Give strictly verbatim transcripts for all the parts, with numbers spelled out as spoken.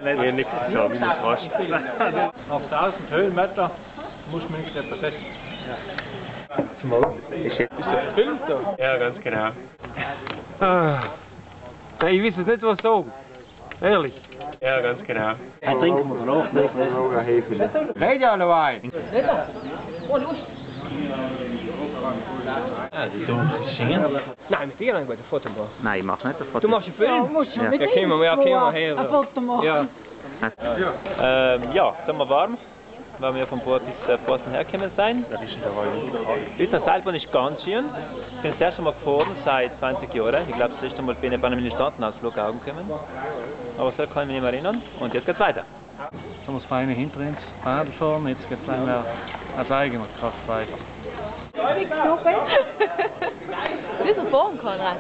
Nee, nichts zu sagen, das rasch. Auf tausend Höhenmeter muss man nicht etwas essen. Ja. Zum Auto. Ist das gefilmt da? Ja, ganz genau. Ah. Ich weiß jetzt nicht, was sagen. Ehrlich? Ja, ganz genau. Ein Trinken wir noch, nicht noch ein Hefe. Red ja noch ein. Ah, die tun singen. Nein, mit dir ein gutes Foto machen. Nein, ich mach nicht ein Foto. Du machst einen Film? Ja, musst du Ja, mit ja, komm mal, ja, komm mal her. ein Foto machen. Ja. Ähm, ja, sind wir warm, weil wir vom Bord bis äh, Posten hergekommen sind. Unsere Seilbahn ist ganz schön. Ich bin das erste Mal gefahren seit zwanzig Jahren. Ich glaube, das letzte Mal bin ich bei einem Militantenausflug angekommen. Aber so kann ich mich nicht mehr erinnern. Und jetzt geht's weiter. Da muss man hinter uns Radl fahren, jetzt geht es einmal als eigener Kraft weiter. Wie so fahren, Konrad?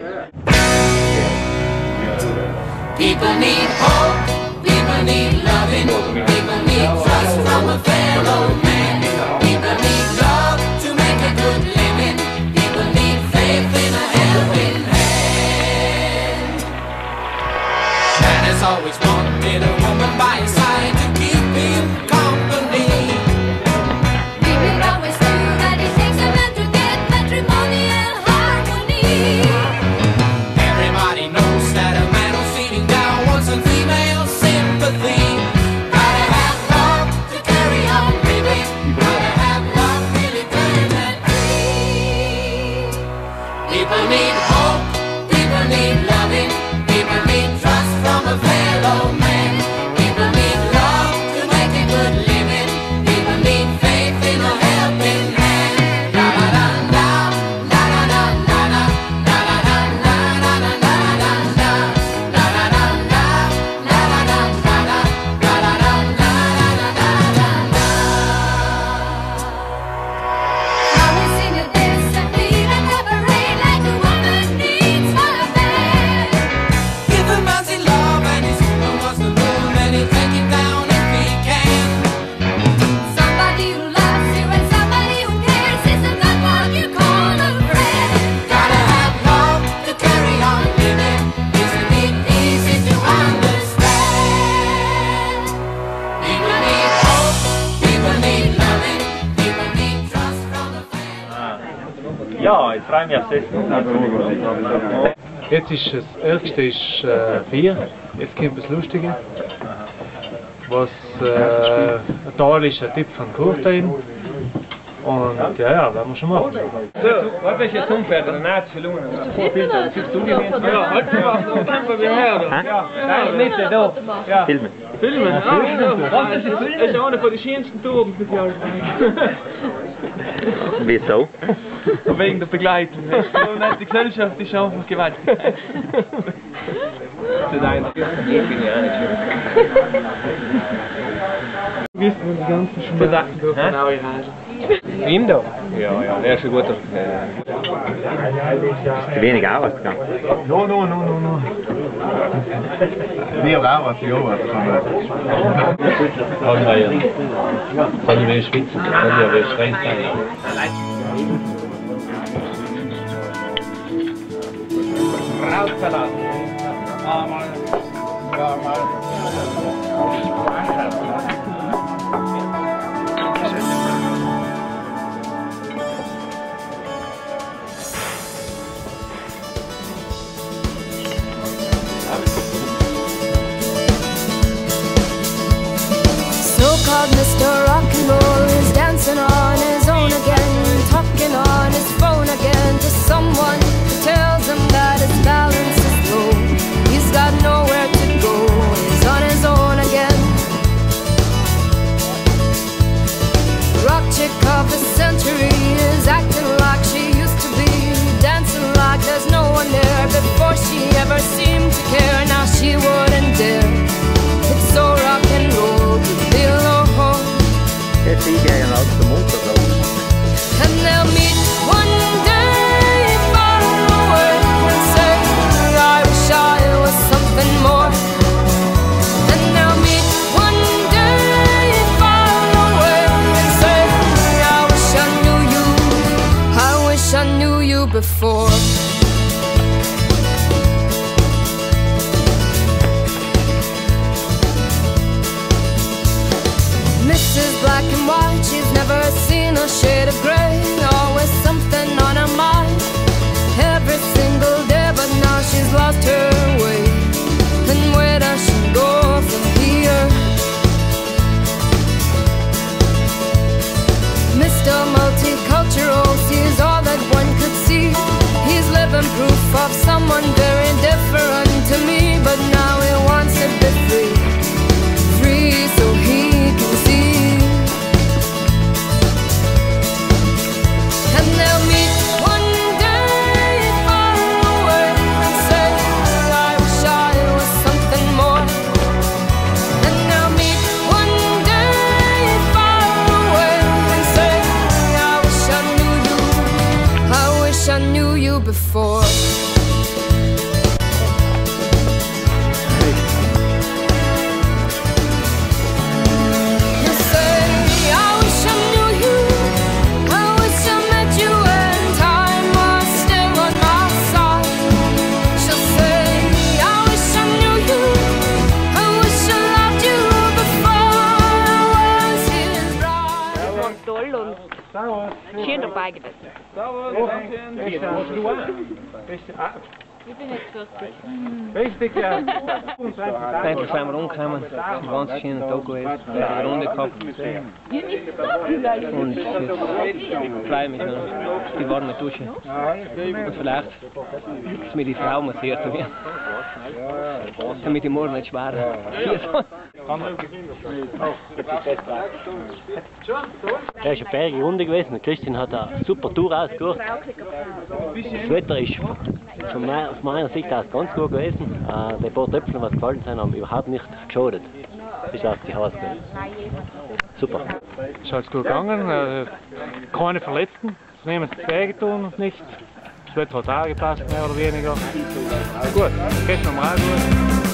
People need hope, people need loving, people need trust from a fellow man. People need love to make a good living, people need faith in a helping hand. Man has always wanted a woman by his side to keep him company. People always knew that it takes a man to get matrimonial harmony. Everybody knows that a man who's sitting down wants some female sympathy. Gotta have love to carry on living. Gotta have love really permanently. People need hope, people need loving, people need trust from a fellow man. People need love to make a good living. People need faith in a helping hand. La la la la, la la la la la, la la la la la la la la la, la la la la, la la la la la, la la la la la la la. How we sing it this and lead and never rain like a woman needs for a man. Give a man his love and his woman wants to rule, and he'll take it down if he can. Somebody who loves you and somebody who cares, isn't that what you call a friend? Gotta have love to carry on living. Isn't it easy to understand? People need hope, people need loving, people need trust from a family. Ja, ich freue mich auf das Essen. Jetzt ist das Ärgste ist äh, vier, jetzt kommt das Lustige. Was äh, da ist ein Tipp von Kurtein. Und ja, ja, werden wir schon machen. So, was ist jetzt unfair? Der Naht ist verloren. Ja, halt mal, einfach wieder her, oder? Ja, nein, Mitte, da. Ja. Filmen. Filmen? Ah, das ist das ist einer von den schönsten Touren mit dir. Wieso? Wegen der Begleitung. Die Gesellschaft ist einfach gewaltig. Das ist einer. Ich bin ja nicht schön. Wissen wir die ganzen Schmerzen durch von euch reisen? Ihm da? Ja, ja, der ist ein guter. Ist zu wenig Arbeit gegangen? No, no, no, no, no. Wir haben auch was, ja, was kann man. Kann man ja. Kann ich schwitzen, kann ich aber schreien sein. Rausverlassen. Einmal, zweimal. So-called Mister Rock and Roll is dancing on his own again, talking on his phone again to someone who tells him that his balance is low. He's got nowhere to go, his shade of grey, always something on her mind. Every single day, but now she's lost her way. And where does she go from here? Mister Multicultural sees all that one could see. He's living proof of someone very different to me, but now he wants to be free, free so he can see. And they'll meet one day far away and say, I wish I was something more. And they'll meet one day far away and say, I wish I knew you, I wish I knew you before. Schön dabei gewesen. Ich bin jetzt vierzig. Richtig, ja. Einfach sind wir umgekommen. Es war ein ganz schöner Tag gewesen. Wir haben eine Runde gehabt. Und jetzt freue ich mich noch auf die warme Dusche. Und vielleicht ist mir die Frau massiert zu mir. Damit ich morgen nicht schwer hier Ja, es ist eine bergige Runde gewesen. Christian hat eine super Tour ausgesucht. Das Wetter ist von meiner, aus meiner Sicht aus ganz gut gewesen. Äh, die paar Tröpfchen, die gefallen sind, haben überhaupt nicht geschadet. Bis auf die Haus gewesen. Super. Es ist alles gut gegangen. Äh, keine Verletzten. Es nehmen sich wehgetan und nichts. Das Wetter hat auch gepasst, mehr oder weniger. Gut, geht normal gut.